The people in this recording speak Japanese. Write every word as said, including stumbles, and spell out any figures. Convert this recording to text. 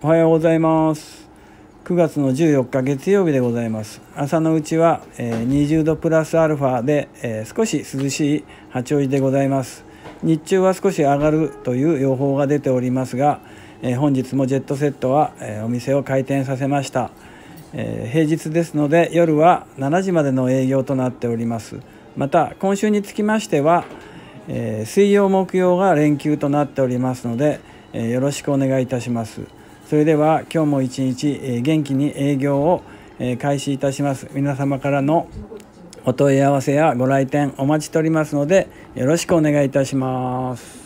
おはようございます。くがつのじゅうよっか月曜日でございます。朝のうちは、えー、にじゅうどプラスアルファで、えー、少し涼しい八王子でございます。日中は少し上がるという予報が出ておりますが、えー、本日もジェットセットは、えー、お店を開店させました。えー、平日ですので夜はしちじまでの営業となっております。また今週につきましては、えー、水曜木曜が連休となっておりますので、えー、よろしくお願いいたします。それでは今日も一日、えー、元気に営業を、えー、開始いたします。皆様からのお問い合わせやご来店お待ちしておりますのでよろしくお願いいたします。